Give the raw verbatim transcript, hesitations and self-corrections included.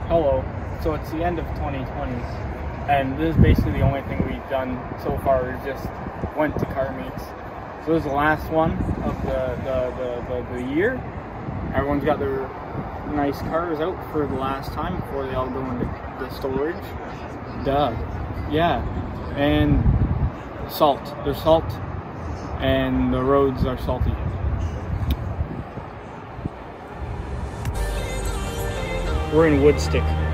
Hello. So it's the end of twenty twenty, and this is basically the only thing we've done so far. We just went to car meets. So this is the last one of the the, the, the, the year. Everyone's got their nice cars out for the last time before they all go into the storage. Duh. Yeah. And salt. There's salt, and the roads are salty. We're in Woodstick.